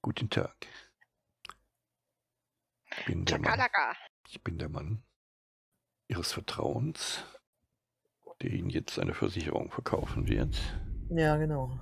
Guten Tag. Ich bin der Mann Ihres Vertrauens, der Ihnen jetzt eine Versicherung verkaufen wird. Ja, genau.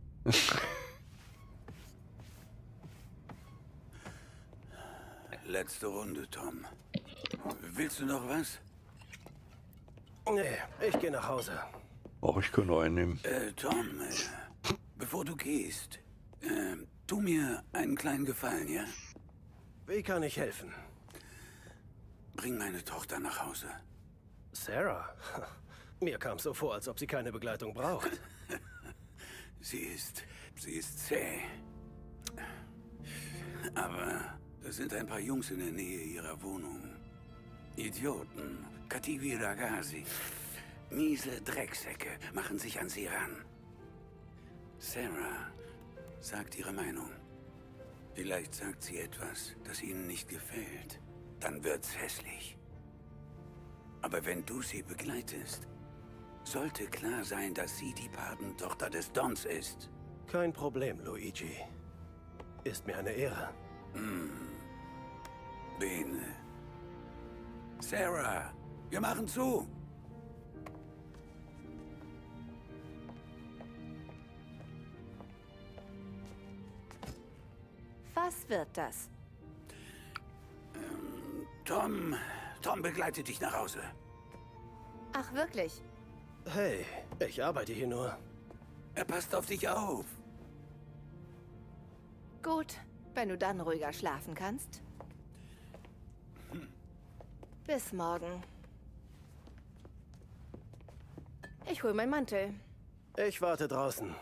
Letzte Runde, Tom. Willst du noch was? Nee, ich gehe nach Hause. Auch ich kann nur einnehmen. Tom, bevor du gehst, tu mir einen kleinen Gefallen, ja? Wie kann ich helfen? Bring meine Tochter nach Hause. Sarah? Mir kam so vor, als ob sie keine Begleitung braucht. Sie ist zäh. Aber da sind ein paar Jungs in der Nähe ihrer Wohnung. Idioten. Kativi Ragasi. Miese Drecksäcke machen sich an sie ran. Sarah sagt ihre Meinung. Vielleicht sagt sie etwas, das ihnen nicht gefällt. Dann wird's hässlich. Aber wenn du sie begleitest, sollte klar sein, dass sie die Patentochter des Dons ist. Kein Problem, Luigi. Ist mir eine Ehre. Bene. Sarah, wir machen zu. Was wird das? Tom begleitet dich nach Hause. Ach, wirklich? Hey, ich arbeite hier nur. Er passt auf dich auf. Gut, wenn du dann ruhiger schlafen kannst. Bis morgen. Ich hol meinen Mantel. Ich warte draußen.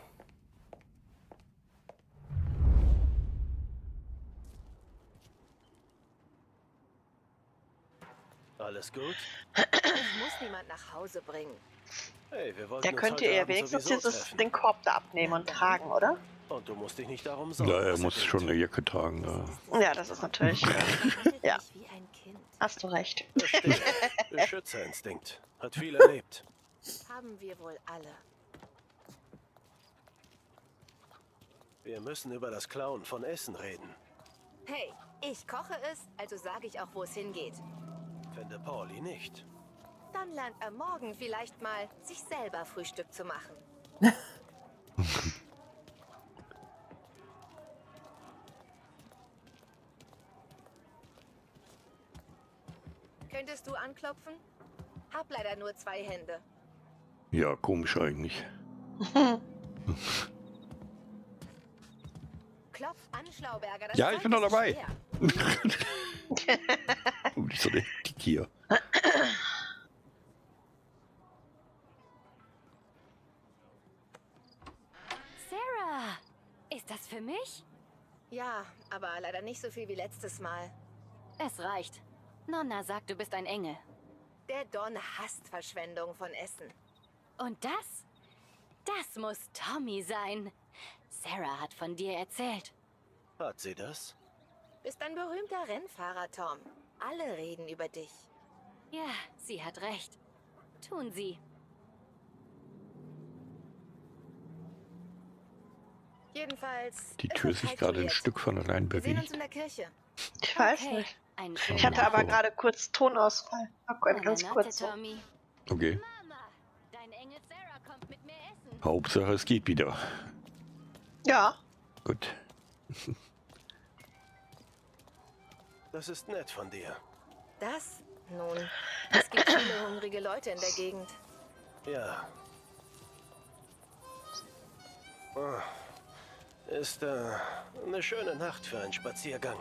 Alles gut? Ich muss niemand nach Hause bringen. Hey, wir wollten Der uns könnte heute ja Abend wenigstens sowieso dieses, treffen. den Korb da abnehmen und tragen, oder? Und du musst dich nicht darum sorgen. Ja, er was muss denkt. schon eine Jacke tragen. Ja, das ist natürlich. Ja. Mich wie ein Kind. Hast du recht. Verstehe. Beschützerinstinkt. Hat viel erlebt. Haben wir wohl alle. Wir müssen über das Klauen von Essen reden. Hey, ich koche es, also sage ich auch, wo es hingeht. Finde Pauli nicht. Dann lernt er morgen vielleicht mal, sich selber Frühstück zu machen. Könntest du anklopfen? Hab leider nur 2 Hände. Ja, komisch eigentlich. Klopf an, Schlauberger. Das Ja, Zeug ich bin doch ist dabei. schwer. Oh, die ist so der Dick hier. Sarah, ist das für mich? Ja, aber leider nicht so viel wie letztes Mal. Es reicht. Nonna sagt, du bist ein Engel. Der Don hasst Verschwendung von Essen. Und das? Das muss Tommy sein. Sarah hat von dir erzählt. Hat sie das? Bist ein berühmter Rennfahrer, Tom. Alle reden über dich. Ja, sie hat recht. Tun sie. Jedenfalls. Die es Tür wird sich Zeit gerade für ein jetzt. Stück von allein Wir sehen uns bewegt. in der Kirche. Ich weiß Okay, nicht. einen Ich Ich schönen hatte aber so. gerade kurz Tonausfall. Ganz Buonanotte, kurz. So. Tommy. Okay. Mama, dein Engel Sarah kommt mit mir essen. Hauptsache es geht wieder. Ja. Gut. Das ist nett von dir. Das? Nun, es gibt viele hungrige Leute in der Gegend. Ja. Ah, ist eine schöne Nacht für einen Spaziergang.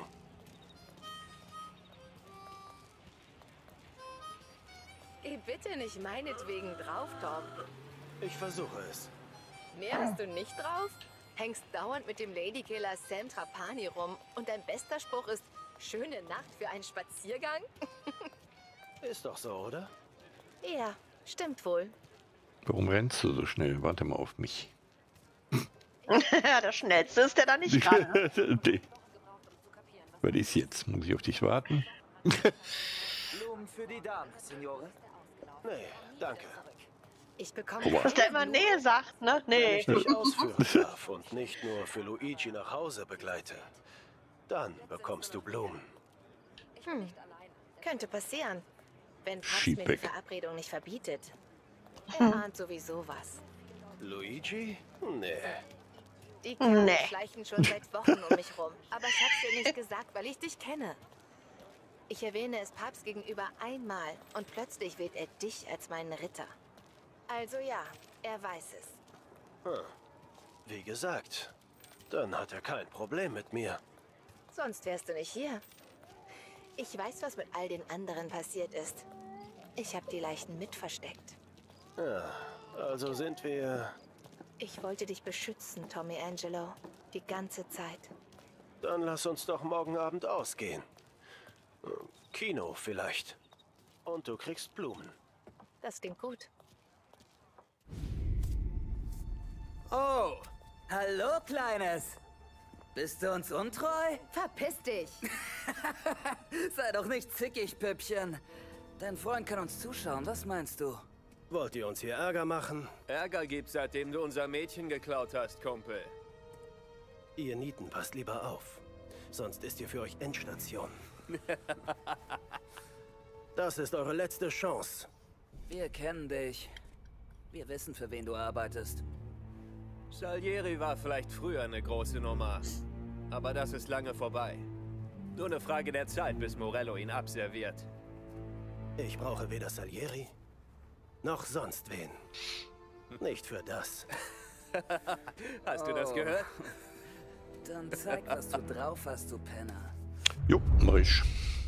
Geh bitte nicht meinetwegen drauf, Tom. Ich versuche es. Mehr hast du nicht drauf? Hängst dauernd mit dem Ladykiller Sam Trapani rum und dein bester Spruch ist, schöne Nacht für einen Spaziergang? Ist doch so, oder? Ja, stimmt wohl. Warum rennst du so schnell? Warte mal auf mich. Ja, der Schnellste ist der da nicht gerade. Nee. Was ist jetzt? Muss ich auf dich warten? Blumen für die Dame, Signore. Nee, danke. Ich bekomme Ober. Dass der immer Nähe sagt, ne? Wenn Nee. ich dich ausführen darf und nicht nur für Luigi nach Hause begleite, dann bekommst du Blumen. Könnte passieren, wenn Papst Schieb mir die weg. Verabredung nicht verbietet. Er ahnt sowieso was. Luigi? Nee. Die Kerle Nee. schleichen schon seit Wochen um mich rum. Aber ich hab's dir nicht gesagt, weil ich dich kenne. Ich erwähne es Papst gegenüber einmal und plötzlich wählt er dich als meinen Ritter. Also ja, er weiß es. Wie gesagt, dann hat er kein Problem mit mir. Sonst wärst du nicht hier. Ich weiß, was mit all den anderen passiert ist. Ich habe die Leichen mit versteckt. Ja, also sind wir... Ich wollte dich beschützen, Tommy Angelo. Die ganze Zeit. Dann lass uns doch morgen Abend ausgehen. Kino vielleicht. Und du kriegst Blumen. Das klingt gut. Oh, hallo, Kleines. Bist du uns untreu? Verpiss dich! Sei doch nicht zickig, Püppchen. Dein Freund kann uns zuschauen, was meinst du? Wollt ihr uns hier Ärger machen? Ärger gibt's, seitdem du unser Mädchen geklaut hast, Kumpel. Ihr Nieten, passt lieber auf. Sonst ist hier für euch Endstation. Das ist eure letzte Chance. Wir kennen dich. Wir wissen, für wen du arbeitest. Salieri war vielleicht früher eine große Nummer. Aber das ist lange vorbei. Nur eine Frage der Zeit, bis Morello ihn abserviert. Ich brauche weder Salieri, noch sonst wen. Nicht für das. Hast du das gehört? Dann zeig, was du drauf hast, du Penner. Jo, mach ich.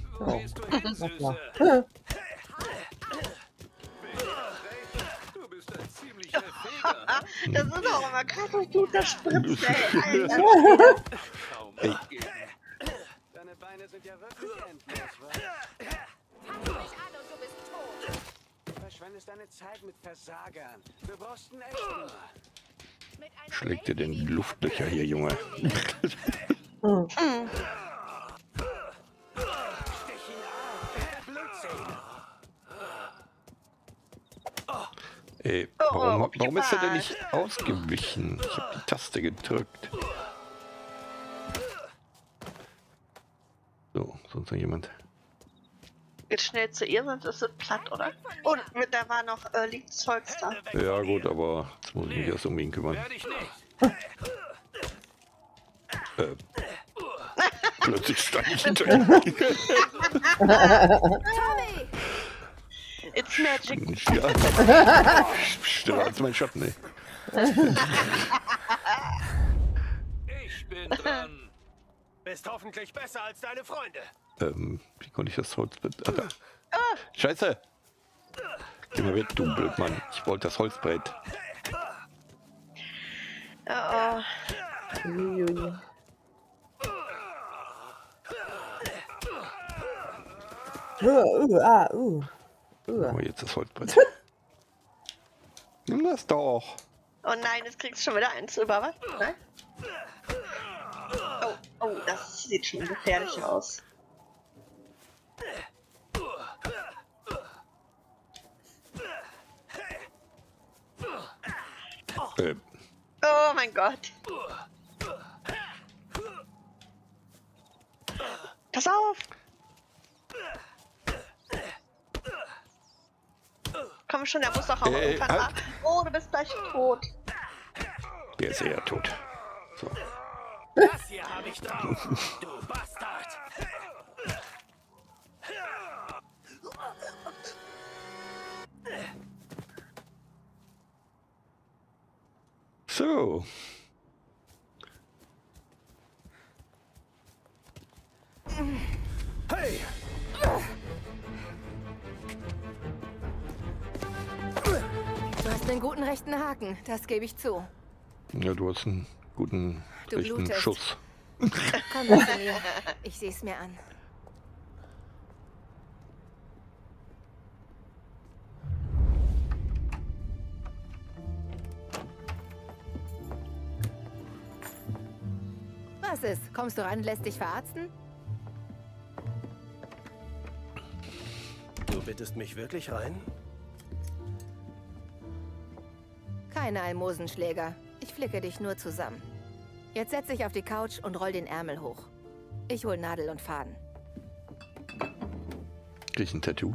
Du bist ein ziemlicher Feger. Das ist doch immer krass, wie gut das spritzt, ey. Alter. Kaum abgeben. Deine Beine sind ja wirklich endlos, was? Fass mich an und du bist tot! Du verschwendest deine Zeit mit Versagern. Du brauchst einen echten. Mit einer Schlägt dir denn die Lady, Luftlöcher hier, Junge? Stich ihn an. Blutzähne. Ey, warum ist er denn nicht ausgewichen? Ich habe die Taste gedrückt. So, sonst noch jemand? Geht schnell zu ihr, sonst ist es platt, oder? Und da war noch liegt Zeugs da. Ja gut, aber jetzt muss ich mich erst um ihn kümmern. Hör dich nicht. Plötzlich stand ich hinter ihm. Tommy! It's magic. Ja. Schneller als mein Schatten, ey. Ich bin dran. Bist hoffentlich besser als deine Freunde. Wie konnte ich das Holzbrett... Ah, da. Scheiße! Geh mal weg, du Blödmann. Ich wollte das Holzbrett. Oh, Oh, jetzt das Holzbrett. Nimm das doch. oh nein, jetzt kriegst du schon wieder eins über, was? Nein? Oh, das sieht schon gefährlich aus. Oh mein Gott. Pass auf! Komm schon, der muss doch auch irgendwann halt. mal. Oh, du bist gleich tot. Der ist eher tot. So. Das hier habe ich drauf, du Bastard. So. Hey! Du hast einen guten rechten Haken, das gebe ich zu. Ja, du hast einen guten Du rechten blutest. Schuss. Komm mit zu mir. Ich sehe es mir an. Was ist? Kommst du ran, lässt dich verarzten? Du bittest mich wirklich rein? Keine Almosenschläger. Ich flicke dich nur zusammen. Jetzt setz dich auf die Couch und roll den Ärmel hoch. Ich hol Nadel und Faden. Krieg ich ein Tattoo?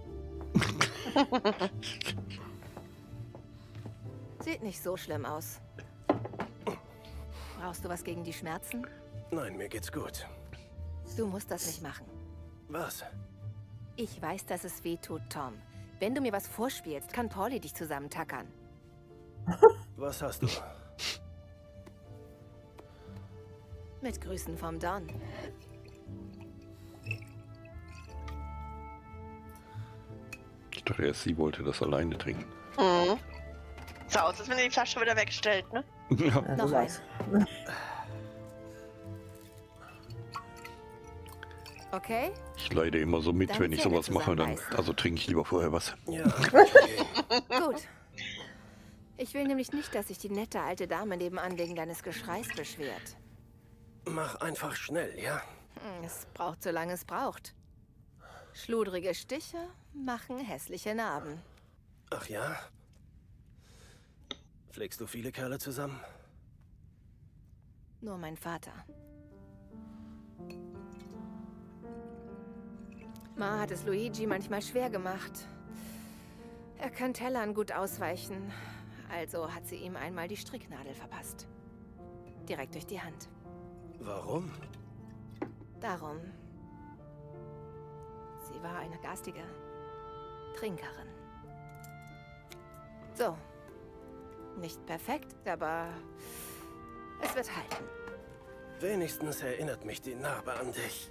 Sieht nicht so schlimm aus. Brauchst du was gegen die Schmerzen? Nein, mir geht's gut. Du musst das nicht machen. Was? Ich weiß, dass es weh tut, Tom. Wenn du mir was vorspielst, kann Pauli dich zusammentackern. Was hast du? Mit Grüßen vom Don. Ich dachte erst, sie wollte das alleine trinken. Mhm. So aus, als wenn ihr die Flasche wieder wegstellt, ne? Ja. Noch eins. Okay? Ich leide immer so mit, Dann wenn ich Zähne sowas mache, dann zusammenbeißen. also trinke ich lieber vorher was. Ja. Gut. Ich will nämlich nicht, dass sich die nette alte Dame nebenan wegen deines Geschreis beschwert. Mach einfach schnell, ja? Es braucht, solange es braucht. Schludrige Stiche machen hässliche Narben. Ach ja? Pflegst du viele Kerle zusammen? Nur mein Vater. Ma hat es Luigi manchmal schwer gemacht. Er kann Tellern gut ausweichen. Also hat sie ihm einmal die Stricknadel verpasst. Direkt durch die Hand. Warum? Darum. Sie war eine garstige Trinkerin. So. Nicht perfekt, aber es wird halten. Wenigstens erinnert mich die Narbe an dich.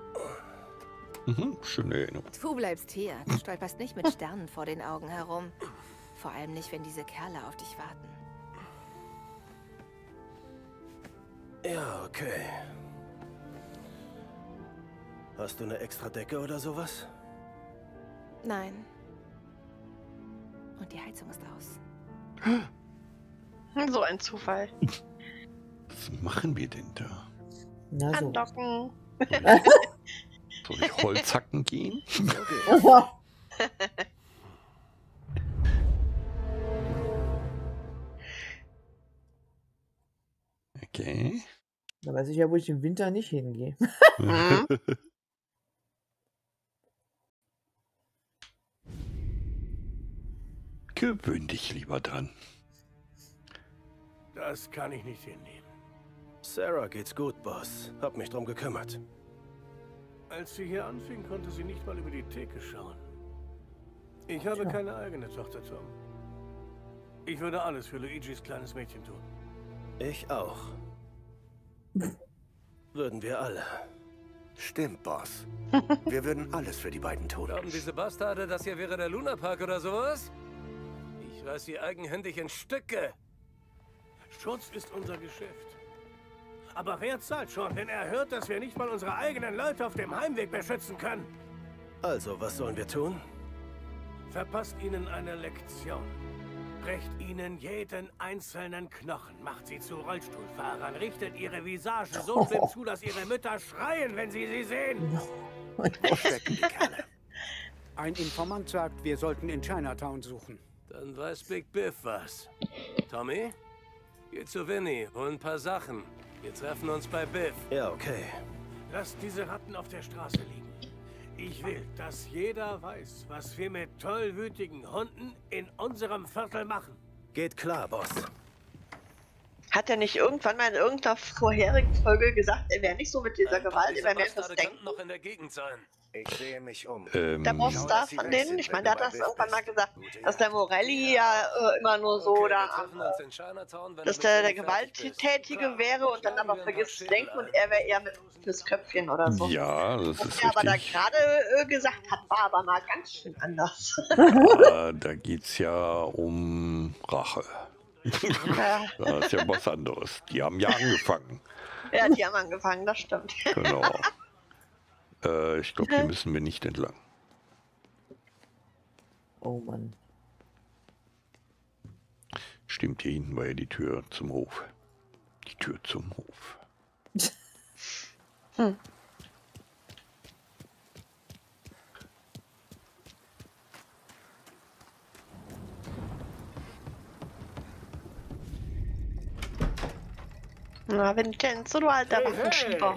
Mhm, schöne Erinnerung. Du bleibst hier. Du stolperst nicht mit Sternen vor den Augen herum. Vor allem nicht, wenn diese Kerle auf dich warten. Ja, okay. Hast du eine extra Decke oder sowas? Nein. Und die Heizung ist aus. So ein Zufall. Was machen wir denn da? Na so. Andocken. Soll ich Holzhacken gehen? Okay. Da weiß ich ja, wo ich im Winter nicht hingehe. Mhm. Gewöhn dich lieber dran. Das kann ich nicht hinnehmen. Sarah geht's gut, Boss. Hab mich drum gekümmert. Als sie hier anfing, konnte sie nicht mal über die Theke schauen. Ich habe keine eigene Tochter, Tom. Ich würde alles für Luigis kleines Mädchen tun. Ich auch. Würden wir alle. Stimmt, Boss. Wir würden alles für die beiden tun. Glauben diese Bastarde, das hier wäre der Lunapark oder sowas? Ich reiß sie eigenhändig in Stücke. Schutz ist unser Geschäft. Aber wer zahlt schon, wenn er hört, dass wir nicht mal unsere eigenen Leute auf dem Heimweg beschützen können? Also, was sollen wir tun? Verpasst ihnen eine Lektion. Brecht ihnen jeden einzelnen Knochen, macht sie zu Rollstuhlfahrern, richtet ihre Visage so schlimm zu, dass ihre Mütter schreien, wenn sie sie sehen. Wo stecken die Kerle? Ein Informant sagt, wir sollten in Chinatown suchen. Dann weiß Big Biff was. Tommy, geh zu Winnie, hol ein paar Sachen. Wir treffen uns bei Biff. Ja, okay. Lasst diese Ratten auf der Straße liegen. Ich will, dass jeder weiß, was wir mit tollwütigen Hunden in unserem Viertel machen. Geht klar, Boss. Hat er nicht irgendwann mal in irgendeiner vorherigen Folge gesagt, er wäre nicht so mit dieser Gewalt, er wäre mehr fürs Denken? noch in der Gegend sein. Ich sehe mich um. Der Boss da von denen, ich meine, der hat das irgendwann mal gesagt, dass der Morelli ja immer nur so da, dass der Gewalttätige wäre und dann aber vergisst zu denken und er wäre eher mit fürs Köpfchen oder so. Ja, das Was ist er aber da richtig. gerade gesagt hat, war aber mal ganz schön anders. Da geht's ja um Rache. Ja. Das ist ja was anderes. Die haben ja angefangen. Ja, die haben angefangen, das stimmt. Genau. Ich glaube, hier müssen wir nicht entlang. Oh Mann. Stimmt, hier hinten war ja die Tür zum Hof. Die Tür zum Hof. Na, Vincenzo, du alter Waffenschieber.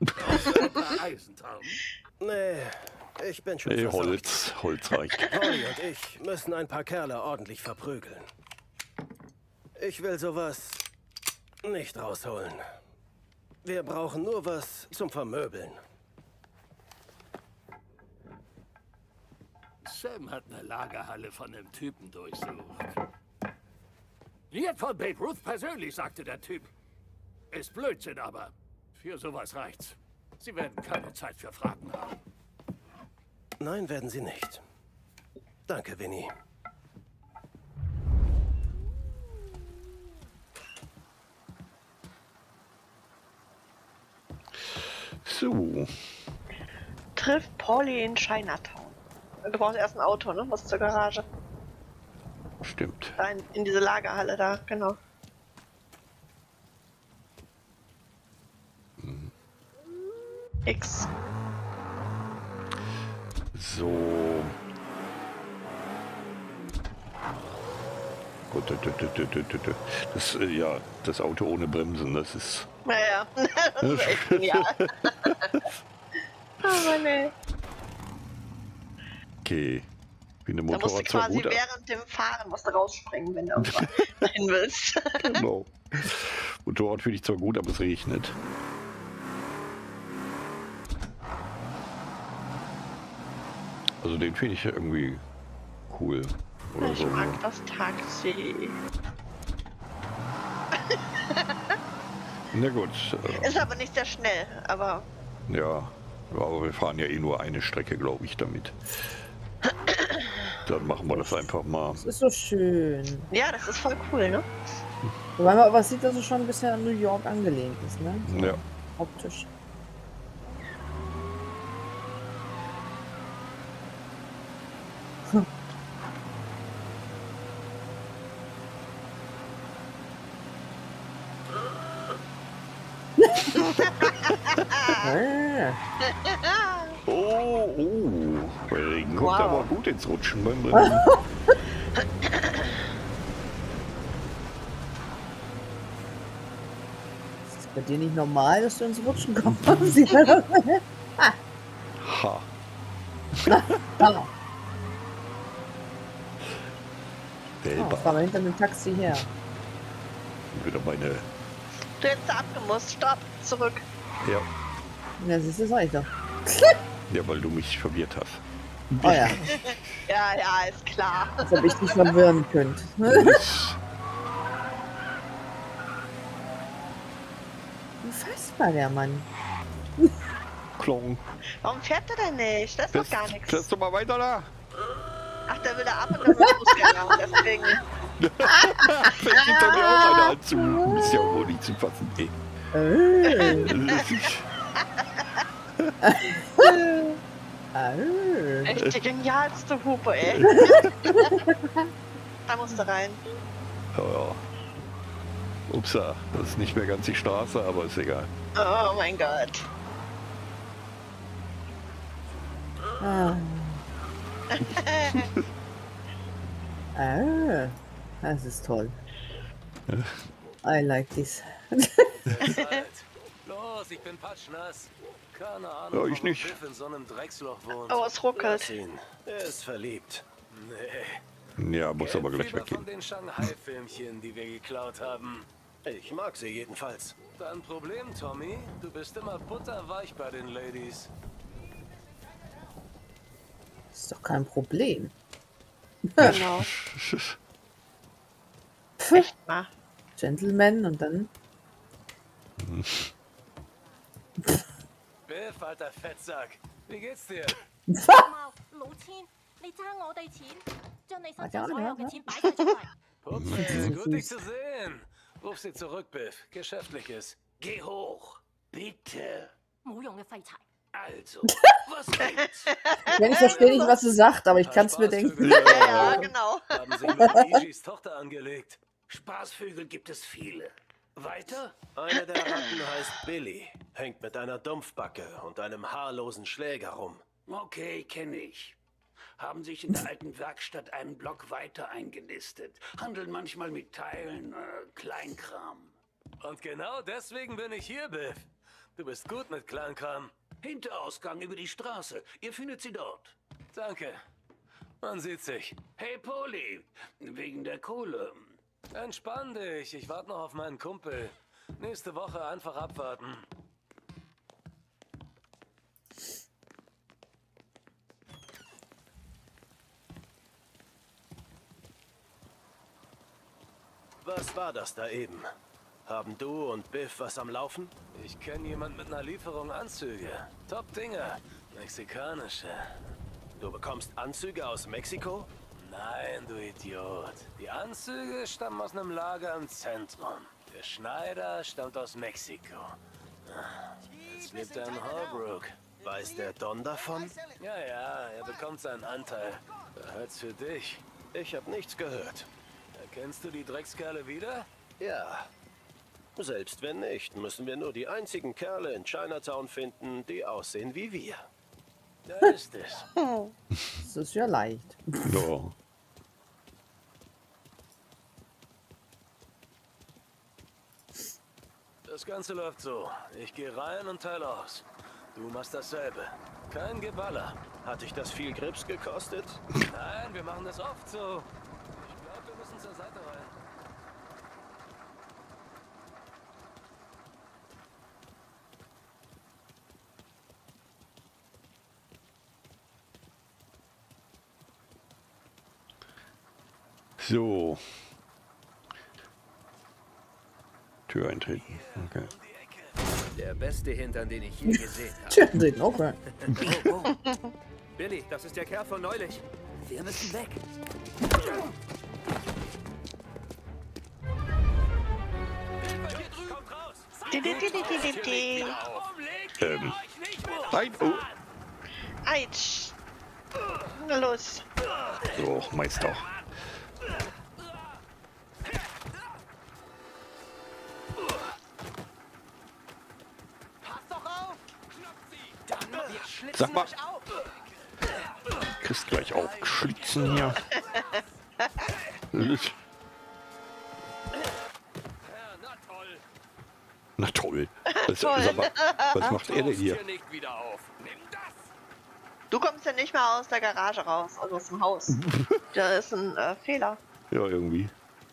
Nee, ich bin schon Holz reicht. Polly und ich müssen ein paar Kerle ordentlich verprügeln. Ich will sowas nicht rausholen. Wir brauchen nur was zum Vermöbeln. Sam hat eine Lagerhalle von einem Typen durchsucht. Nicht von Babe Ruth persönlich, sagte der Typ. Ist Blödsinn, aber für sowas reicht's. Sie werden keine Zeit für Fragen haben. Nein, werden Sie nicht. Danke, Winnie. So. Trifft Polly in Chinatown. Du brauchst erst ein Auto, ne? Was zur Garage. Stimmt. Rein in diese Lagerhalle da, genau. X. So. Gut, das, ja, das Auto ohne Bremsen, das ist... Naja, das ist echt genial. Aber ne. Okay. Wie eine Da musst du Motorrad zwar quasi gut, während dem Fahren musst du rausspringen, wenn du irgendwo dahin willst. genau. Motorrad finde ich zwar gut, aber es regnet. Also den finde ich irgendwie cool. Oder Ich so. mag das Taxi. Na gut. Ist aber nicht sehr schnell, aber... Ja, aber wir fahren ja eh nur eine Strecke, glaube ich, damit. Dann machen wir das einfach mal. Das ist so schön. Ja, das ist voll cool, ne? Wobei man aber sieht, dass es schon ein bisschen an New York angelehnt ist, ne? So Ja. optisch. Oh, der Regen kommt Wow. aber gut ins Rutschen beim Brennen. Ist das bei dir nicht normal, dass du ins Rutschen kommst? Ha. Ah. Selber. Fahr mal hinter dem Taxi her. Wieder meine. Du hättest abgemusst. Stopp. Zurück. Ja. Ja, siehst du, sag ich doch. Ja, weil du mich verwirrt hast. Oh ja, Ja, ja, ist klar. als ob ich dich verwirren könnte. Unfassbar, der Mann. Klong. Warum fährt er denn nicht? Das ist doch gar nichts. Fährst du mal weiter da? Ach, der will da ab und dann wird Fußgänger. Deswegen. Fällt hinter mir auch einer an zu. Du bist ja auch wohl nicht zu fassen, ey. Echt die genialste Hupe, ey. Da musst du rein. Ja. Upsa, das ist nicht mehr ganz die Straße, aber ist egal. Oh mein Gott. Ah. Ah, das ist toll. I like this. Los, ich bin patschnass. Keine Ja, Ahnung, ich nicht. Biff in so einem Drecksloch wohnt. Oh, es ruckelt. Lass ihn. Er ist verliebt. Nee. Ja, muss aber gleich Fieber weggehen. von den Shanghai-Filmchen, die wir geklaut haben. Ich mag sie jedenfalls. Dein Problem, Tommy? Du bist immer butterweich bei den Ladies. Ist doch kein Problem. Genau. Echt mal. Gentleman und dann. Biff, alter Fettsack. Wie geht's dir? Puppe, gut dich zu sehen. Ruf sie zurück, Biff. Geschäftliches. Geh hoch. Bitte. Also, was gibt's? Ich verstehe nicht, was sie sagt, aber ich kann es mir denken. Ja, genau. Haben sich mit Luigis Tochter angelegt. Spaßvögel gibt es viele. Weiter? Einer der Ratten heißt Billy. Hängt mit einer Dumpfbacke und einem haarlosen Schläger rum. Okay, kenne ich. Haben sich in der alten Werkstatt einen Block weiter eingenistet. Handeln manchmal mit Teilen, Kleinkram. Und genau deswegen bin ich hier, Biff. Du bist gut mit Kleinkram. Hinterausgang über die Straße. Ihr findet sie dort. Danke. Man sieht sich. Hey, Polly. Wegen der Kohle. Entspann dich. Ich warte noch auf meinen Kumpel. Nächste Woche einfach abwarten. Was war das da eben? Haben du und Biff was am Laufen? Ich kenne jemand mit einer Lieferung Anzüge. Top-Dinger. Mexikanische. Du bekommst Anzüge aus Mexiko? Nein, du Idiot. Die Anzüge stammen aus einem Lager im Zentrum. Der Schneider stammt aus Mexiko. Jetzt lebt er in Holbrook. Weiß der Don davon? Ja, er bekommt seinen Anteil. Behält's für dich. Ich habe nichts gehört. Erkennst du die Dreckskerle wieder? Ja. Selbst wenn nicht, müssen wir nur die einzigen Kerle in Chinatown finden, die aussehen wie wir. Da ist es. Das ist ja leicht. Ja. Das Ganze läuft so. Ich gehe rein und teile aus. Du machst dasselbe. Kein Geballer. Hat dich das viel Grips gekostet? Nein, wir machen das oft so. Ich glaube, wir müssen zur Seite rein. So. Tür eintreten. Okay. Der beste Hintern, den ich je gesehen habe. Tja, den auch rein. Billy, das ist der Kerl von neulich. Wir müssen weg. Nein, oh. Eitsch. Na los. So, Meister. Sag mal. Kriegst gleich aufgeschlitzen hier. Na toll. Was macht er denn hier? Du kommst ja nicht mehr aus der Garage raus, also aus dem Haus. Da ist ein Fehler. Ja, irgendwie.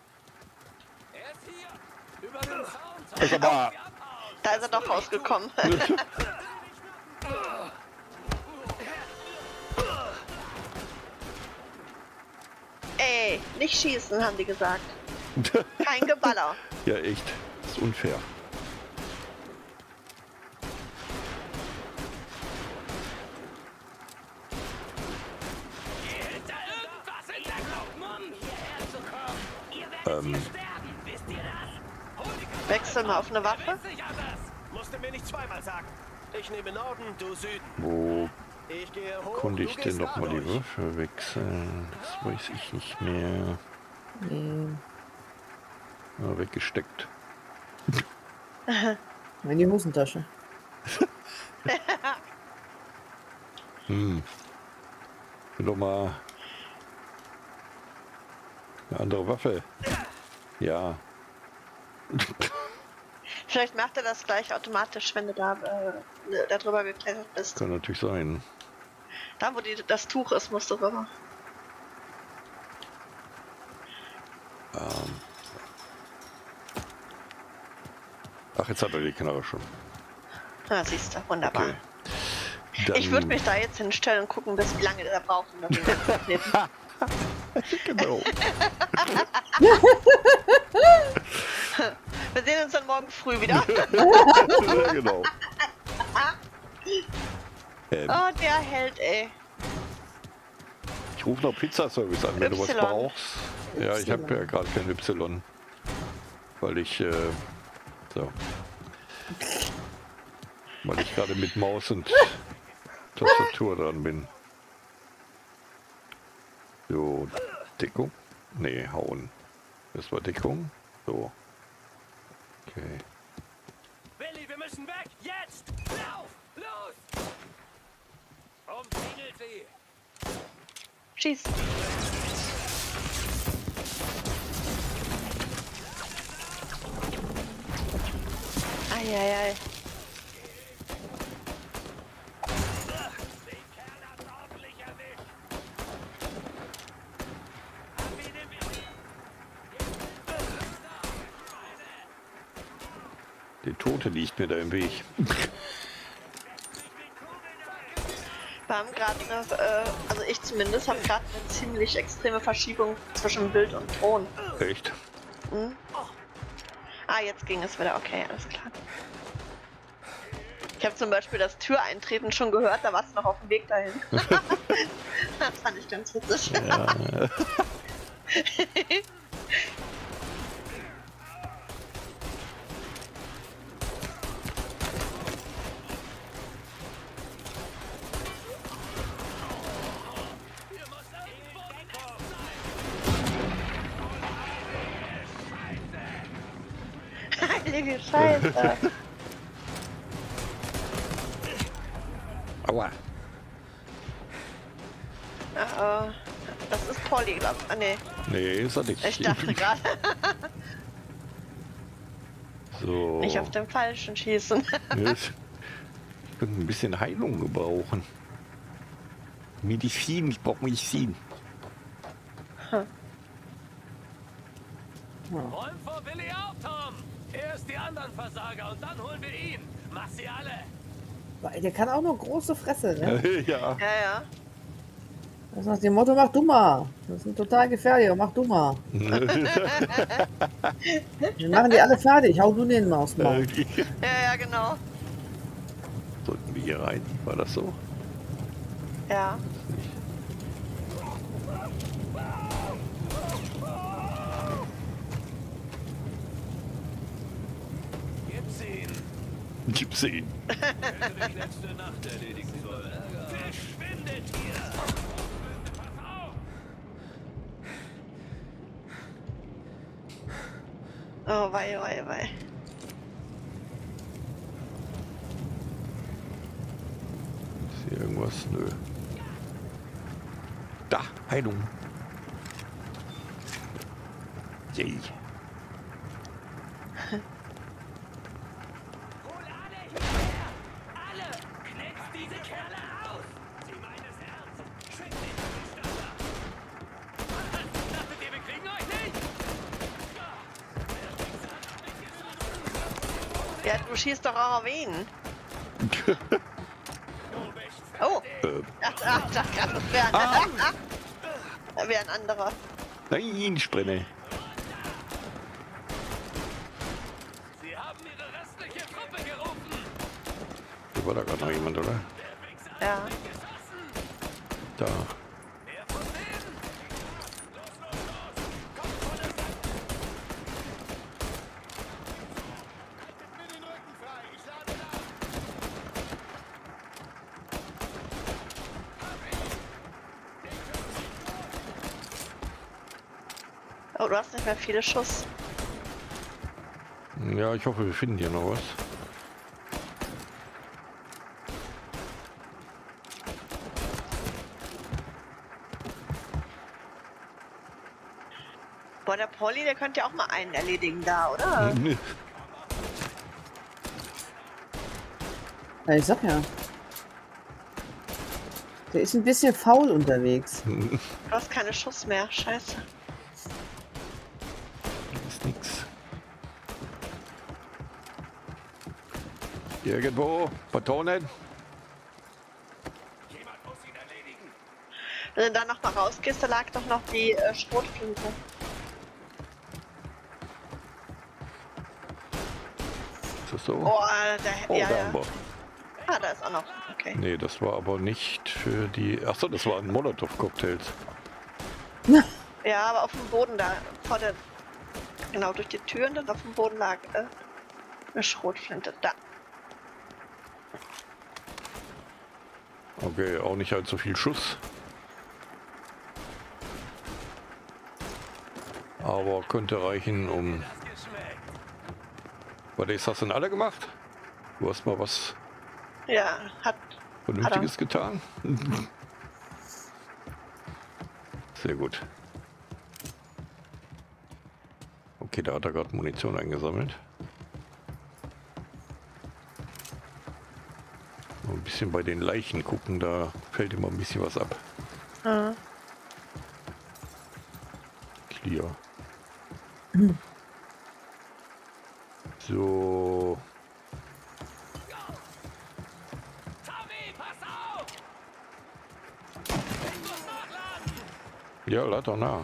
Also, aber da ist er doch rausgekommen. Ey, nicht schießen, haben die gesagt. Kein Geballer. Ja, echt. Das ist unfair. Wechsel mal auf eine Waffe. Musst du mir nicht zweimal sagen. Ich nehme Norden, du Süden. Wo Ich gehe hoch, konnte ich du denn gehst noch mal die dadurch. Würfel wechseln? Das weiß ich nicht mehr. Ja, weggesteckt. In die Hosentasche. Bin doch mal eine andere Waffe. Ja. Vielleicht macht er das gleich automatisch, wenn du da drüber geklettert bist. Kann natürlich sein. Da, wo das Tuch ist, musst du rüber. Ach, jetzt hat er die Knarre schon. Ja, siehst du, wunderbar. Okay. Dann, Ich würde mich da jetzt hinstellen und gucken, wie lange der braucht, um das zu knippen. Genau. Wir sehen uns dann morgen früh wieder. Ja, genau. Oh, der Held, ey. Ich rufe noch Pizzaservice an, wenn du was Y. brauchst. Ja, ich habe ja gerade kein Y. Weil ich, so. Weil ich gerade mit Maus und Tastatur dran bin. So, Deckung? Nee, hauen. Das war Deckung. So. Okay. Billy, wir müssen weg! Jetzt! Lauf! Los! Umzingelt sie! Schieß. Eieiei. Der Tote liegt mir da im Weg. Wir haben gerade eine, also ich zumindest, habe gerade eine ziemlich extreme Verschiebung zwischen Bild und Ton. Echt? Hm? Ah, jetzt ging es wieder. Okay, alles klar. Ich habe zum Beispiel das Türeintreten schon gehört, da warst du noch auf dem Weg dahin. Das fand ich ganz witzig. Ja. Heilige Scheiße. Aua. Das ist Polly, glaub ich. Ah, nee. Nee, ist er nicht. Ich dachte gerade. So. Nicht auf den Falschen schießen. Ich könnte ein bisschen Heilung gebrauchen. Medizin, ich brauche Medizin. Räum vor Billy auf, Tom! Erst die anderen Versager und dann holen wir ihn! Mach sie alle! Der kann auch noch große Fresse, ne? Ja. Ja, ja. Das ist nach dem Motto, mach du mal. Das ist total gefährlich, mach du mal. Wir machen die alle fertig, hau du den mal aufs Maul. Ja, genau. Sollten wir hier rein? War das so? Ja. Gibt's ihn. Verschwindet hier! Oh, wei, wei, wei. Ist hier irgendwas? Nö. Da, Heilung. Yay. Ja, du schießt doch auch auf ihn. Oh! Ach, dachte gerade, das wäre ein anderer. Nein, ich brenne. Sie haben ihre restliche Truppe gerufen! Da war da gerade noch jemand, oder? Ja. Da. Oh, du hast nicht mehr viele Schuss. Ja, ich hoffe, wir finden hier noch was. Boah, der Polly, der könnte ja auch mal einen erledigen da, oder? Ja, ich sag ja. Der ist ein bisschen faul unterwegs. Du hast keine Schuss mehr, scheiße. Ist nix. Irgendwo, Patronen. Wenn du da noch mal rausgehst, da lag doch noch die Schrotflinte. Ist das so? Oh, ja, da haben wir. Ah, da ist auch noch. Okay. Nee, das war aber nicht für die... Achso, das waren Molotow-Cocktails. Ja, aber auf dem Boden da, vor der... Genau, durch die Tür und dann auf dem Boden lag eine Schrotflinte. Da. Okay, auch nicht allzu viel Schuss. Aber könnte reichen, um... Warte, das hast du denn alle gemacht? Du hast mal was Ja, hat Vernünftiges getan? Sehr gut. Okay, da hat er gerade Munition eingesammelt. Ein bisschen bei den Leichen gucken, da fällt immer ein bisschen was ab. Mhm. Clear. So. Tommy, pass auf! Ja, lad doch nach.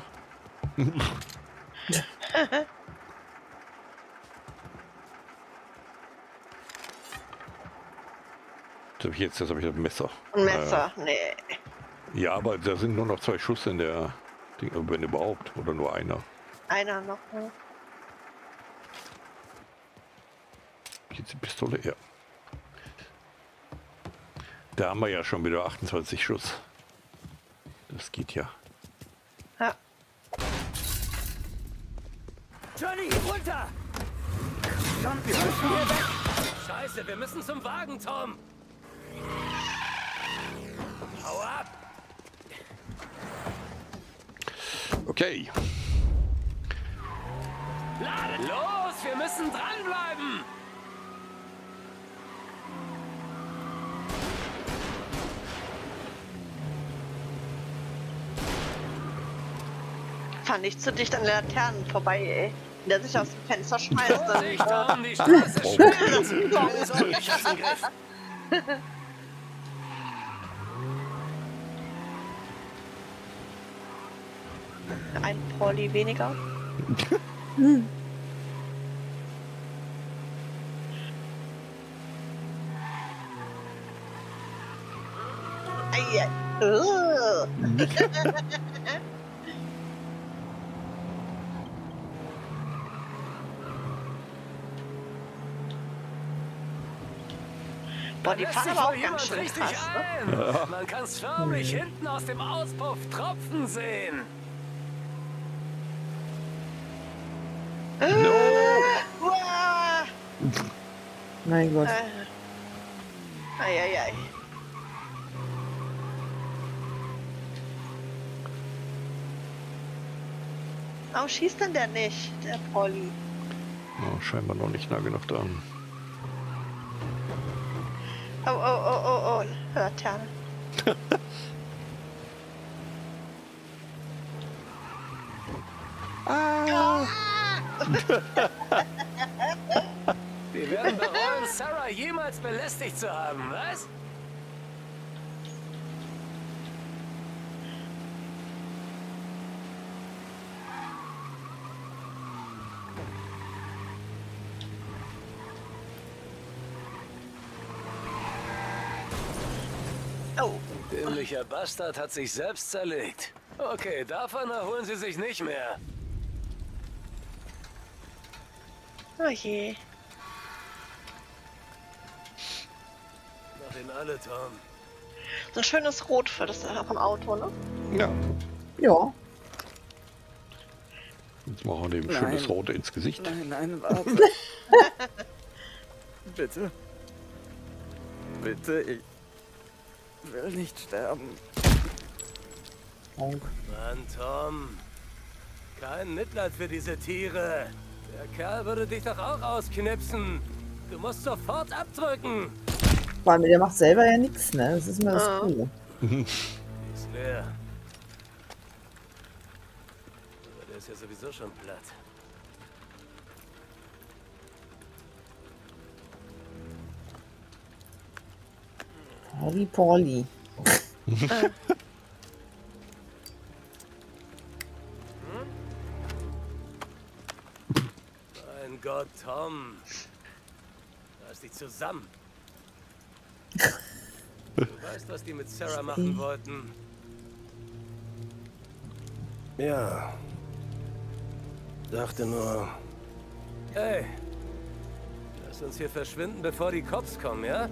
Jetzt habe ich das Messer. Ein Messer, nee. Ja, aber da sind nur noch 2 Schuss in der Ding, wenn überhaupt. Oder nur einer. Einer noch, ne? Jetzt die Pistole, ja. Da haben wir ja schon wieder 28 Schuss. Das geht ja. Ja. Johnny, runter! Komm, wir müssen hier weg! Scheiße, wir müssen zum Wagen, Tom! Hau ab! Okay. Los, wir müssen dranbleiben! Fahr nicht zu dicht an den Laternen vorbei, ey. Wenn der sich aus dem Fenster schmeißt, dann... Vorsicht, Tom, die Straße spitzt! Keine Sorge, ich hab's im Griff. Ein Polly weniger. Ei, Boah, die fahren aber auch ganz schön krass, ne? Ja. Man kann's förmlich hinten aus dem Auspuff tropfen sehen. Mein Gott. Eieiei. Warum schießt denn der nicht, der Polly? Oh, scheinbar noch nicht nah genug dran. Oh, oh, oh, oh, oh, Laterne. Wir werden bereuen, Sarah jemals belästigt zu haben, was? Oh. Dämlicher Bastard hat sich selbst zerlegt. Okay, davon erholen sie sich nicht mehr. Oh je. Mach ihn alle, Tom. So ein schönes Rot für das vom Auto, ne? Ja. Ja. Jetzt machen wir dem schönes Rot ins Gesicht. Nein, nein, warte. Bitte. Bitte, ich will nicht sterben. Mann, Tom. Kein Mitleid für diese Tiere. Der Kerl würde dich doch auch ausknipsen. Du musst sofort abdrücken. vor allem, der macht selber ja nichts, ne? Das ist immer das Coole. Die ist leer. Aber der ist ja sowieso schon platt. Polly, Polly. Mein Gott, Tom. Reiß dich zusammen. Du weißt, was die mit Sarah machen wollten. Ja. Dachte nur... Hey. Lass uns hier verschwinden, bevor die Cops kommen, ja?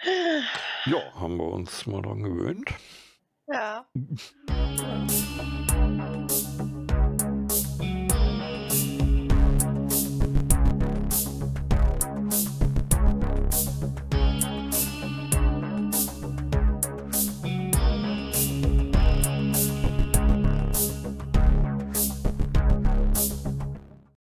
Ja, haben wir uns mal dran gewöhnt. Ja.